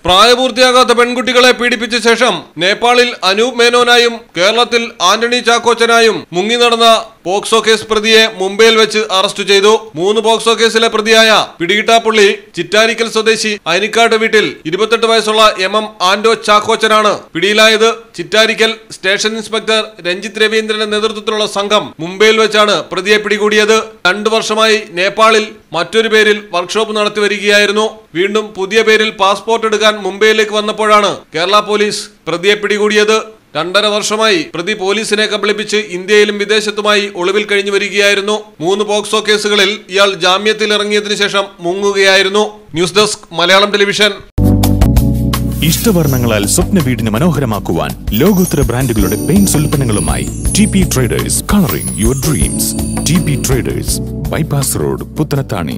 പ്രായപൂർത്തിയാകാത്ത പെൺകുട്ടികളെ പീഡിപ്പിച്ച ശേഷം നേപ്പാളിൽ അനൂപ് മേനോനായും കേരളത്തിൽ ആന്റണി ചാക്കോച്ചനായും മുങ്ങി നടന്ന പോക്സോ കേസ് പ്രതിയെ മുംബൈയിൽ വെച്ച് അറസ്റ്റ് ചെയ്തു. 3 പോക്സോ കേസിലെ പ്രതിയായ പിടികിട്ടാപ്പുള്ളി ചിറ്റാരിക്കൽ സ്വദേശി അനിക്കാട് വീട്ടിൽ 28 വയസ്സുള്ള MM ആന്റോ ചാക്കോച്ചനാണ് പിടിയിലായത്. ചിറ്റാരിക്കൽ സ്റ്റേഷൻ ഇൻസ്പെക്ടർ രഞ്ജിത്ത് രവീന്ദ്രന്റെ നേതൃത്വത്തിലുള്ള സംഘം മുംബൈയിൽ വെച്ചാണ് പ്രതിയെ പിടികൂടിയത്. 2 വർഷമായി നേപ്പാളിൽ മറ്റൊരു പേരിൽ വർക്ക്ഷോപ്പ് നടത്തി വരികയായിരുന്നു. വീണ്ടും പുതിയ പേരിൽ പാസ്പോർട്ട് എടുക്കാൻ മുംബൈയിലേക്ക് വന്നപ്പോഴാണ് കേരള പോലീസ് പ്രതിയെ പിടികൂടിയത്. 2.5 വർഷമായി പ്രതി പോലീസിനെ കബളിപ്പിച്ച് ഇന്ത്യയിലും വിദേശത്തുമായി ഒളിവിൽ കഴിഞ്ഞു വരികയായിരുന്നു. 3 പോക്സോ കേസുകളിൽ ഇയാൾ ജാമ്യത്തിൽ ഇറങ്ങിയതിനു ശേഷം മുങ്ങുകയായിരുന്നു. News desk Malayalam television. ഇഷ്ടവർണ്ണങ്ങളാൽ സ്വപ്ന വീടിന് മനോഹരമാക്കുവാൻ ലോകോത്തര ബ്രാൻഡുകളുടെ പെയിന്റ്സ് ഉൽപ്പന്നങ്ങളുമായി TP traders, colouring your dreams. TP traders, bypass road, Puthanathani.